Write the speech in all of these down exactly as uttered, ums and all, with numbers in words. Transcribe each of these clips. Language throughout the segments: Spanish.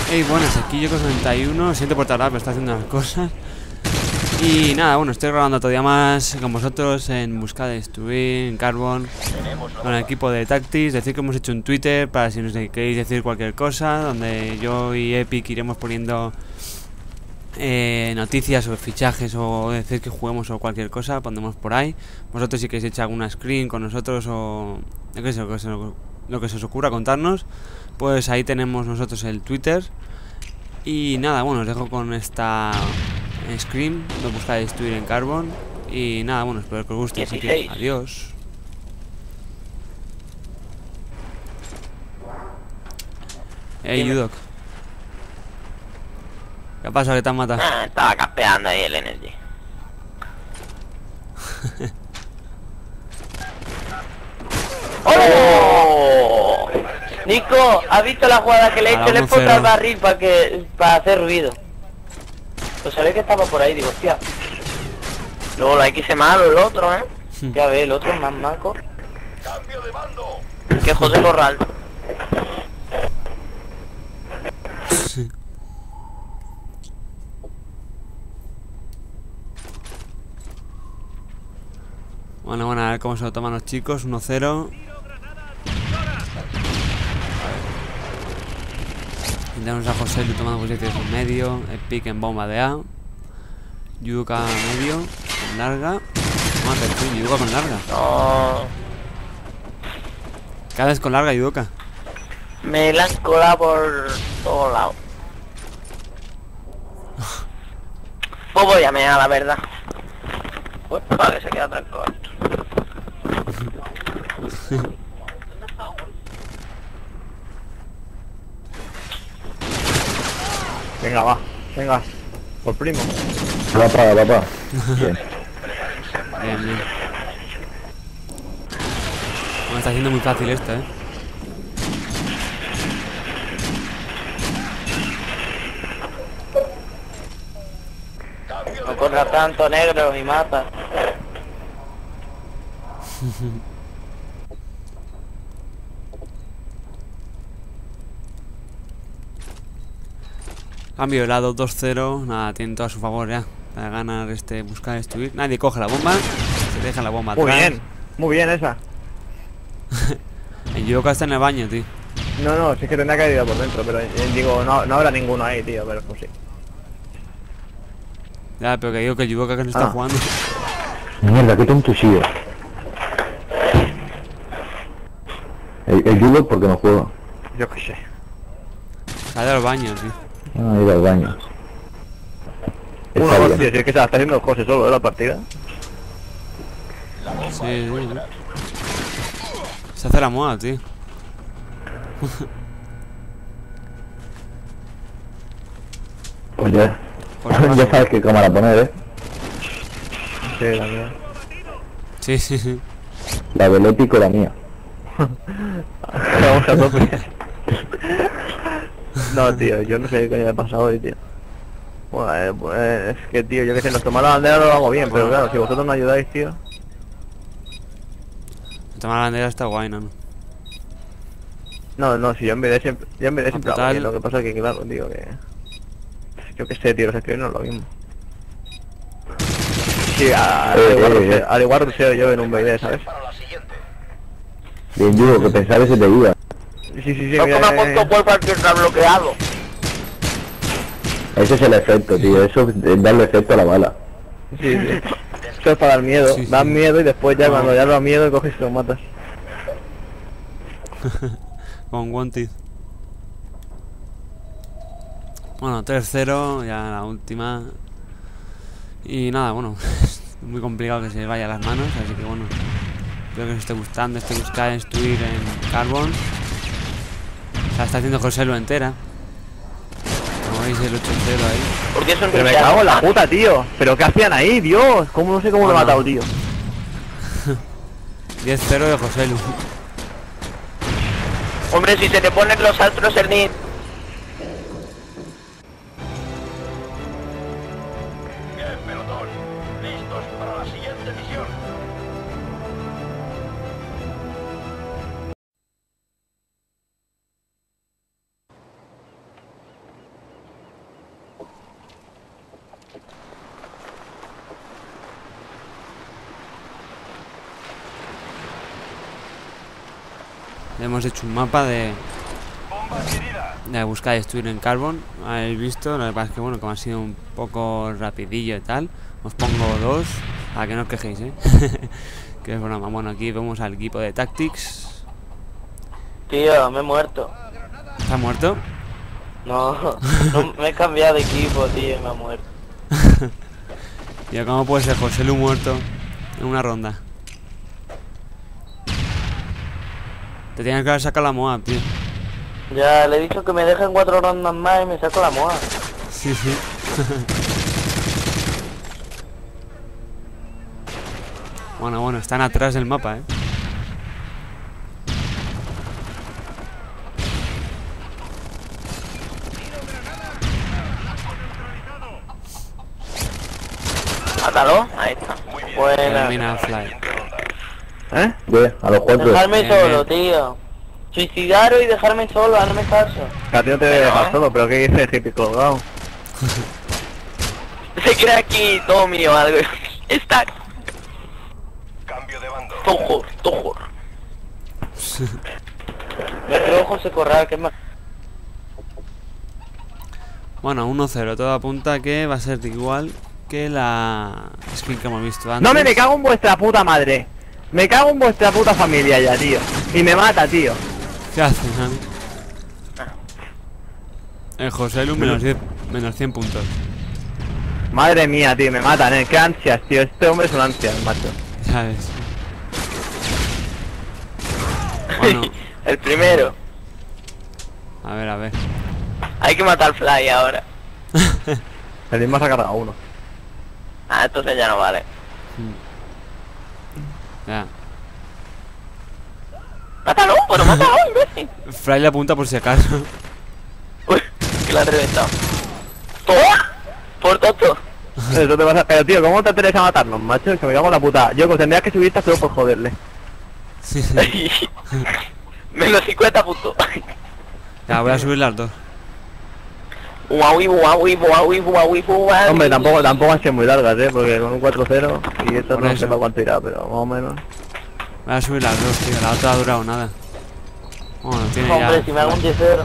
Hey, buenas, aquí yo con noventa y uno, siento por tardar, pero está haciendo las cosas. Y nada, bueno, estoy grabando todavía más con vosotros en busca de destruir, en Carbon, con el equipo de Tactics. Decir que hemos hecho un Twitter para si nos queréis decir cualquier cosa, donde yo y Epic iremos poniendo eh, noticias o fichajes o decir que juguemos o cualquier cosa, pondremos por ahí. Vosotros si queréis echar alguna screen con nosotros o yo qué sé, lo que se, lo que se os ocurra contarnos, pues ahí tenemos nosotros el Twitter. Y nada, bueno, os dejo con esta Scream, lo buscáis destruir en Carbon. Y nada, bueno, espero que os guste, así que adiós. Hey, Yudok. ¿Qué pasa? ¿Qué te han matado? Ah, estaba campeando ahí el Energy. ¡Oh! Nico, ¿has visto la jugada que le he hecho? Le he puesto al barril para que para hacer ruido. Pues sabía que estaba por ahí, digo, hostia. Luego la X malo el otro, ¿eh? Ya ve, el otro es más maco. Cambio de bando. Que José Corral. Sí. Bueno, bueno, a ver cómo se lo toman los chicos. uno cero. Tenemos a José Lu tomando posiciones en medio. Epic en bomba de A. Yuduka medio. Con larga. No, atención, Yuduka con larga. No. Cada vez con larga, Yuduka. Me la han colado por todos lados. Pues voy a mear, la verdad. Pues para que se queda tan corto. Venga, va, venga, por primo. Papá, papá. Bien. Bien, bien. Bueno, está siendo muy fácil esto, eh. No corra tanto, negro, y mata. Cambio de lado, dos cero. Nada, tienen todo a su favor ya. Para ganar este, buscar destruir. Nadie coge la bomba. Se deja la bomba Muy atrás. bien, muy bien esa. El Yuduka está en el baño, tío. No, no, sí que tendría que haber ido por dentro, pero eh, digo, no, no habrá ninguno ahí, tío, pero pues sí. Ya, pero que digo que el Yuduka que no está Ah. jugando. Mierda, qué tonto he sido. El, el judo porque no juega. Yo qué sé. Sale al baño, tío. Ah, ir al baño. Uno, Está dos, tío, bien. si es que se la está haciendo José solo de la partida. Sí, sí, sí. Se hace la moda, tío. Pues ya. Por si acaso. Ya sabes qué cámara poner, eh. Sí, la mía. Sí, sí, sí. La del épico y la mía. Vamos a tope. No, tío, yo no sé qué coño me ha pasado hoy, tío. Bueno, eh, pues, es que, tío, yo que sé, nos tomar la bandera lo hago bien, pero claro, si vosotros no ayudáis, tío. Tomar la bandera está guay, ¿no? No, no, si yo en vez de siempre, yo en vez de Ah, siempre hago total. bien, lo que pasa es que, claro, tío, que... Yo que sé, tío, los escribir no es lo mismo. Sí, a- al Eh, igual, eh, ruseo- eh. al igual ruseo yo en un B D, ¿sabes? Bien, judo, que pensaba que se te iba. Sí, sí, sí, No mira, que me ha eh, puesto cuerpo que está bloqueado. Ese es el efecto, tío. Eso es darle efecto a la bala. sí, sí. Esto es para dar miedo, Sí, sí. das miedo y después ya No. cuando ya das miedo coges y lo matas. Con Wanted. Bueno, tres cero, ya la última. Y nada, bueno, es muy complicado que se vaya a las manos, así que bueno, espero que os esté gustando este buscar destruir en Carbon. O sea, está haciendo José Lu entera. Como veis el ocho cero ahí. Porque es un Pero me cristiano. cago en la puta, tío. ¿Pero qué hacían ahí, Dios? ¿Cómo no sé cómo lo he Bueno. matado, tío? diez cero de José Lu. Hombre, si se te ponen los astros el nit. Bien, pelotón. Listos para la siguiente misión. Hemos hecho un mapa de... de buscar y destruir en Carbon. Habéis visto, lo que pasa es que bueno, como ha sido un poco rapidillo y tal, os pongo dos, a que no os quejéis, eh. Que es broma. Bueno, aquí vemos al equipo de Tactics. Tío, me he muerto. ¿Está muerto? No, no me he cambiado de equipo, tío, me he muerto. ¿Y cómo puede ser José Lu muerto en una ronda? Te tienes que haber sacado la Moab, tío. Ya le he dicho que me dejen cuatro rondas más y me saco la moa. Sí, sí. Bueno, bueno, están atrás del mapa, eh. Mátalo, ahí está. Buena. Termina Fly. ¿Eh? ¿Qué? A los cuatro. Dejarme Bien, solo, bien. tío. Suicidaros y dejarme solo, hazme caso. Que a ti no te voy a dejar solo, pero ¿qué dices, hippie colgado? Se crea aquí todo mío algo. Está. Cambio de bando. Tojor, tojor. Me creo José Corral, que es más. Bueno, uno cero. Todo apunta a que va a ser igual que la skin que hemos visto antes. No me, me cago en vuestra puta madre. Me cago en vuestra puta familia ya, tío. Y me mata, tío. ¿Qué hacen, Javi? El José Lu menos, diez, menos cien puntos. Madre mía, tío, me matan, eh. Qué ansias, tío. Este hombre es un ansias, macho. Ya ves. Bueno, El primero. a ver, a ver. Hay que matar Fly ahora. El mismo se ha cargado uno. Ah, entonces ya no vale. Ya. ¡Mátalo! ¡Pero mátalo, imbécil! Fry le apunta por si acaso. Uy, que la han reventado. ¡Toma! ¡Por tonto! Eso te pasa. Pero tío, ¿cómo te atreves a matarnos, macho? Es que me cago en la puta. Yo pues, tendrías que subirte solo por joderle. Sí, sí. Menos cincuenta puntos. Ya, voy a subir las dos. Guau, guau, guau, guau, guau. Hombre, tampoco, tampoco han sido muy largas, eh. Porque con un cuatro cero y esto Por no eso. sé para cuánto irá, pero más o menos. Voy a subir las dos, tío. La otra ha durado nada. Bueno, tiene ya. Hombre, si me hago un diez cero.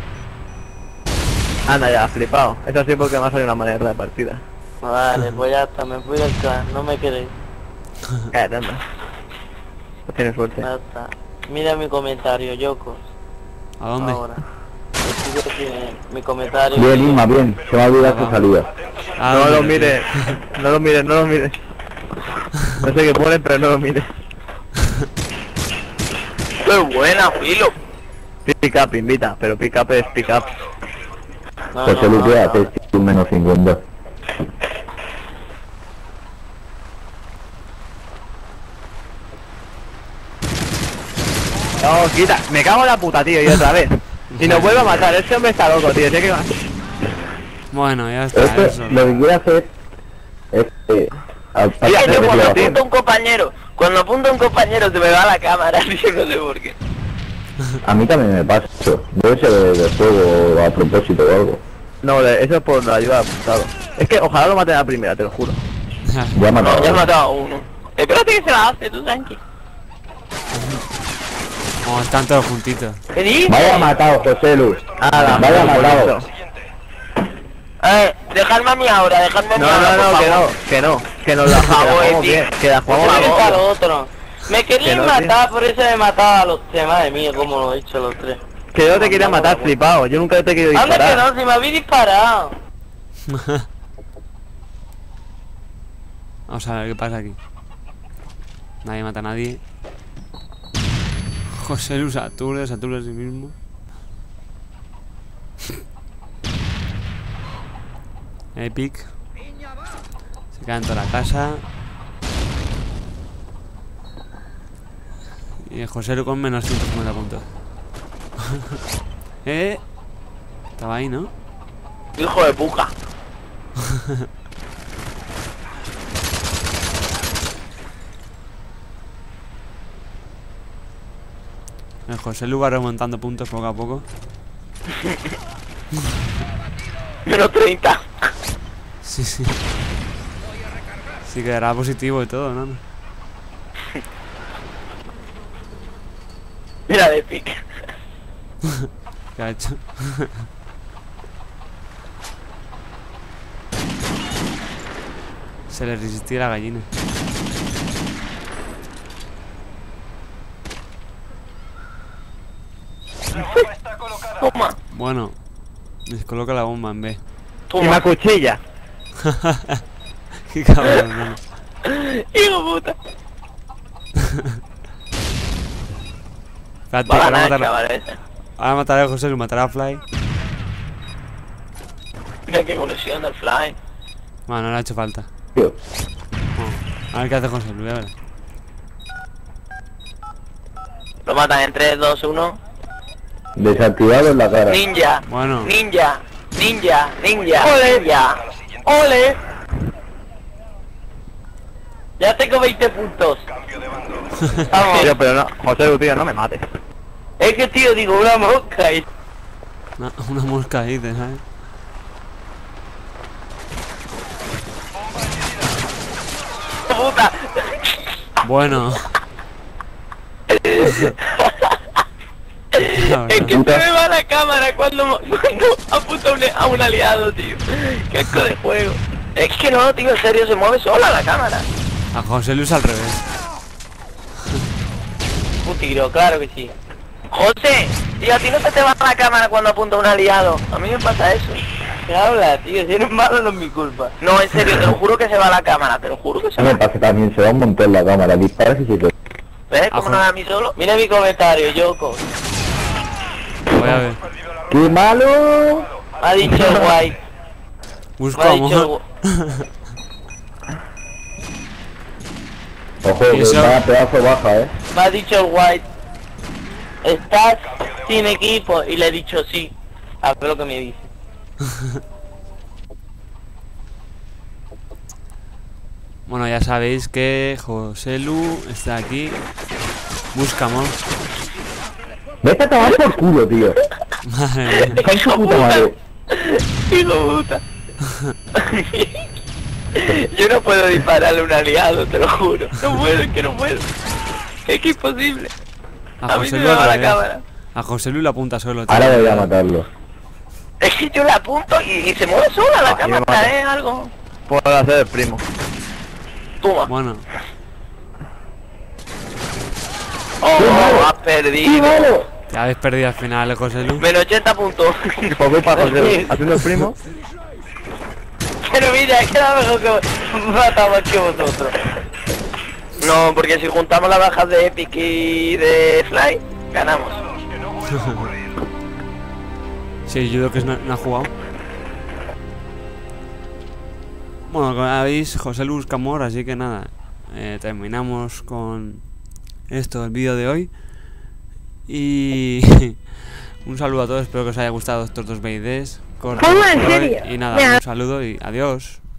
Anda ya, flipado. Eso sí porque me ha salido una manera de partida. Vale, pues ya está, me fui del clan, no me queréis. Cállate, anda. Pues tienes suerte. Ya está. Mira mi comentario, Yoko. ¿A dónde? Ahora. Escribe aquí, eh, mi comentario. Bien, Inma, bien. Se me ha olvidado tu salida. ¿A No dónde, lo tío? mires, no lo mires, no lo mires. No sé qué ponen, pero no lo mires. ¡Qué buena, Filo! Pick up, invita, pero pick up es pick up. No, José no, Lu, no, ¿qué no. haces? Un menos cincuenta. No, quita, me cago en la puta, tío, y otra vez. Y nos vuelve a matar, ese hombre está loco, tío, sé que va. Bueno, ya está. Esto, Eso. lo que quiere hacer es que... al- Mira, Es que pero yo cuando tío, tío. apunto a un compañero, cuando apunto a un compañero se me va la cámara, yo no sé por qué. A mí también me pasa eso. Debe ser de, de juego a propósito o algo. No, le- eso es por la ayuda de apuntado. Es que ojalá lo maten a la primera, te lo juro. Ya ha matado. Ya he matado a uno. Espérate que se la hace, tú tranqui. Como están todos juntitos. ¿Qué dices? Vaya matado, José Lu. Ala, Vaya muy matado. bonito. Eh, dejadme a mí ahora, dejadme a mí No, ahora, no, por no, que favor. no, que no, que nos la Por favor, jugamos tío. bien, que la Por jugamos favor, bien. al otro. Me querían Que no, matar, por eso me mataba a los tres, madre mía, como lo he hecho los tres. Que yo te quería matar, flipado, yo nunca te he querido Anda que disparar. no, si me habéis disparado. Vamos a ver qué pasa aquí. Nadie mata a nadie. José Lu se aturde, se aturde a sí mismo. Epic. Se cae en toda la casa. Y el José Lu con menos ciento cincuenta puntos. eh. Estaba ahí, ¿no? Hijo de puta. El José Lu va remontando puntos poco a poco. Menos treinta. Sí, sí. Sí, quedará positivo y todo, ¿no? Mira de pique. ¿Qué ha hecho? Se le resistía la gallina. La bomba está colocada. Toma, Bueno, les coloca la bomba en B. Y toma. una cuchilla. Qué cabrón, ¿no? Hijo puta. Espérate, Va a ahora ganar, matará, chaval, ese. ahora matará a José, lo matará a Fly. Mira qué conexión del fly. Bueno, no le ha hecho falta. Tío, Bueno, a ver qué hace José, Luis, a ver. Lo matan en tres, dos, uno. desactivado en la cara. Ninja. Bueno. Ninja. Ninja. Ninja. Ninja. ¡Ole! Ya tengo veinte puntos. Cambio de bando. Vamos. Tío, pero no, José, tío, no me mates. Es que tío, digo una mosca y... Una, una mosca ahí, ¿te ¿sabes? puta. Bueno. Es que se me va la cámara cuando, cuando apunta un- a un aliado, tío. Qué asco de juego. Es que no, tío, en serio, se mueve sola la cámara. A José Luis al revés. Un tiro, claro que sí. José, tío, a ti no se te va la cámara cuando apunta a un aliado. A mí me pasa eso. ¿Qué habla, tío? Si eres malo no es mi culpa. No, en serio, te lo juro que se va la cámara, te lo juro que se A mí me va. pasa también, se va un montón la cámara, disparas y se te... ¿Ves cómo no es a mí solo? Mira mi comentario, Yoko. Voy a ver. Perdido la ¡Qué malo! Me ha dicho el guay. Busco Me ha dicho el amor. guay. Ojo, ¿Y que eso? va pedazo baja, eh. Me ha dicho el White, ¿estás sin equipo? Y le he dicho sí. A ver lo que me dice. Bueno, ya sabéis que José Lu está aquí. Busca amor. Vete a tomar por culo, tío. Madre mía. Con su puta madre. Hijo puta. Yo no puedo dispararle a un aliado, te lo juro. No puedo, es que no puedo. Es que es imposible. A A mí José se Lu me al va la revés. cámara. A José Lu le apunta solo, tío. Ahora voy a matarlo. Es que yo la apunto y, y se mueve sola la Ah, y me cámara, mata. ¿eh? Algo. Puedo hacer el primo. Toma. Bueno, Oh, has perdido. ya habéis perdido al final, eh, José Lu. Menos ochenta puntos. Por culpa de José, haciendo el primo. Pero mira, es que era mejor que matamos que vosotros. No, porque si juntamos las bajas de Epic y de Fly, ganamos. Sí, yo creo que no, no ha jugado. Bueno, como veis, José Lu busca amor, así que nada. eh, terminamos con esto, el vídeo de hoy. Y un saludo a todos, espero que os haya gustado estos dos B I Ds cortos ¿Cómo? ¿En por hoy. serio? Y nada, Mira. un saludo y adiós.